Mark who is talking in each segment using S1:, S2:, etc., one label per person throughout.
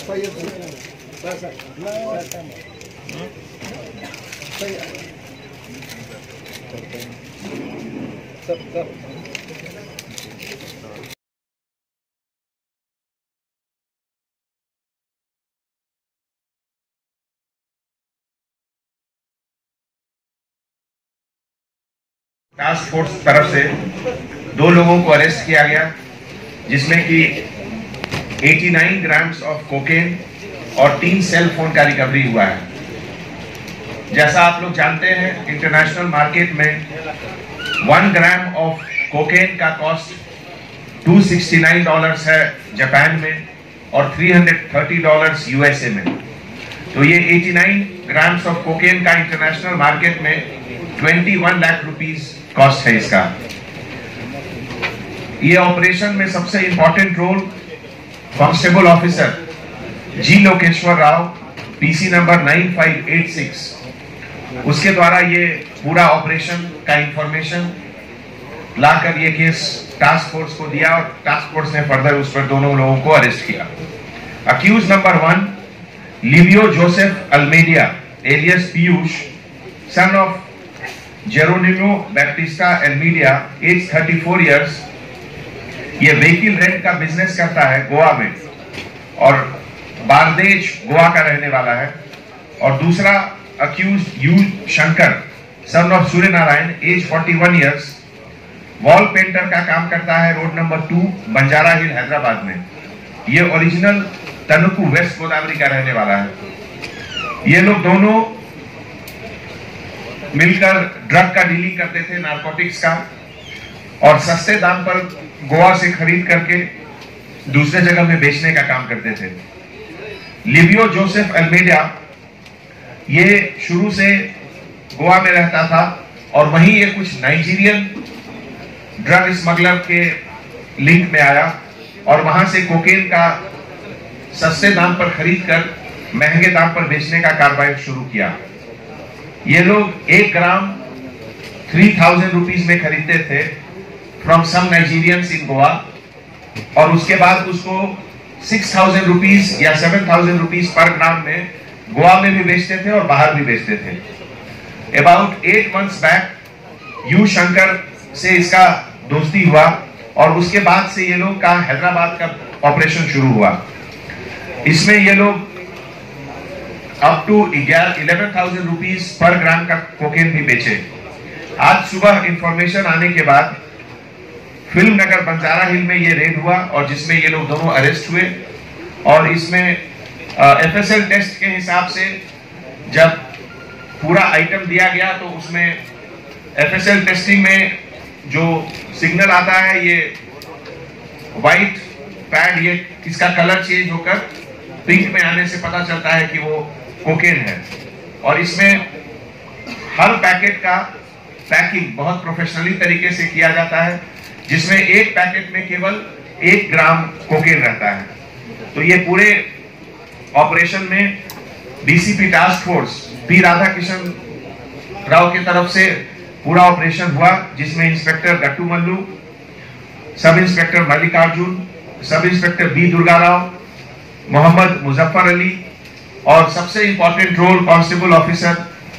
S1: Task force तरफ से 2 लोगों को अरेस्ट किया गया, जिसमें कि 89 ग्राम्स ऑफ कोकेन और 3 सेल फोन का रिकवरी हुआ है। जैसा आप लोग जानते हैं, इंटरनेशनल मार्केट में 1 ग्राम ऑफ कोकेन का कॉस्ट $269 है जापान में और $330 यूएसए में। तो ये 89 ग्राम्स ऑफ कोकेन का इंटरनेशनल मार्केट में 21 लाख रुपीस कॉस्ट है इसका। ये ऑपरेशन में सबसे important role constable officer G Lokeshwar Rao, PC number 9586, उसके द्वारा ये पूरा ऑपरेशन का इंफॉर्मेशन लाकर ये केस टास्क फोर्स को दिया और टास्क फोर्स ने फर्दर उस पर दोनों लोगों को अरेस्ट किया। Accused number 1 Livio Joseph Almeida alias Piyush, son of Geronimo Baptista Almeida, age 34 years. ये व्हीकल रेंट का बिजनेस करता है गोवा में और बारदेज गोवा का रहने वाला है। और दूसरा accused U Shankar, son of Surya Narayan, age 41 years, wall painter का काम करता है road number 2 Banjara hill Hyderabad में। ये ओरिजिनल तनुकू वेस्ट गोदावरी का रहने वाला है। ये लोग दोनों मिलकर ड्रग का डीलिंग करते थे, नारकोटिक्स का, और सस्ते दाम पर गोवा से खरीद करके दूसरे जगह में बेचने का काम करते थे। लिवियो जोसेफ अल्मेडिया ये शुरू से गोवा में रहता था और वहीं ये कुछ नाइजीरियन ड्रग स्मगलर के लिंक में आया और वहां से कोकेन का सस्ते दाम पर खरीद कर महंगे दाम पर बेचने का कारोबार शुरू किया। ये लोग 1 ग्राम 3000 रुपीज में खरीदते थे from some Nigerians in Goa और उसके बाद उसको 6000 रुपीज या 7000 रुपीज पर ग्राम में गोवा में भी बेचते थे और बाहर भी बेचते थे। About 8 months back U Shankar से इसका दोस्ती हुआ और उसके बाद से ये लोग का हैदराबाद का ऑपरेशन शुरू हुआ। इसमें ये लोग अप टू 11,000 रुपीज पर ग्राम का कोकेन भी बेचे। आज सुबह इंफॉर्मेशन आने के बाद फिल्म नगर बंजारा हिल में ये रेड हुआ और जिसमें ये लोग दोनों अरेस्ट हुए। और इसमें एफएसएल टेस्ट के हिसाब से जब पूरा आइटम दिया गया तो उसमें एफएसएल टेस्टिंग में जो सिग्नल आता है, ये व्हाइट पैड, ये इसका कलर चेंज होकर पिंक में आने से पता चलता है कि वो कोकेन है। और इसमें हर पैकेट का पैकिंग बहुत प्रोफेशनली तरीके से किया जाता है, जिसमें एक पैकेट में केवल 1 ग्राम कोकेन रहता है। तो ये पूरे ऑपरेशन में DCP task force P Radha Kishan Rao की तरफ से पूरा ऑपरेशन हुआ, जिसमें इंस्पेक्टर गट्टू मल्लू, सब inspector Mallikarjun, sub inspector B Durga Rao, Mohammed Muzaffar Ali और सबसे important role constable officer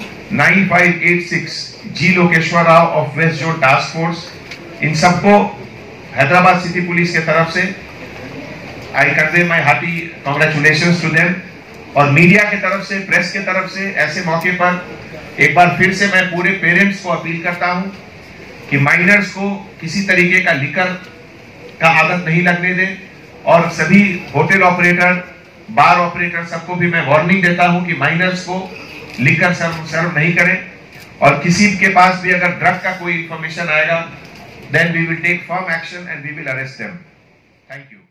S1: 9586 G Lokeshwar Rao of west zone task force. इन सबको हैदराबाद सिटी पुलिस के तरफ से I convey my hearty congratulations to them. और मीडिया के तरफ से, प्रेस के तरफ से ऐसे मौके पर एक बार फिर से मैं पूरे पेरेंट्स को अपील करता हूं कि माइनर्स को किसी तरीके का लिकर का आदत नहीं लगने दें और सभी होटल ऑपरेटर, बार ऑपरेटर, सबको भी मैं वार्निंग देता हूं कि माइनर्स को लिकर सर्व नहीं करें। और किसी के पास भी अगर ड्रग का कोई इंफॉर्मेशन आएगा, then we will take firm action and we will arrest them. Thank you.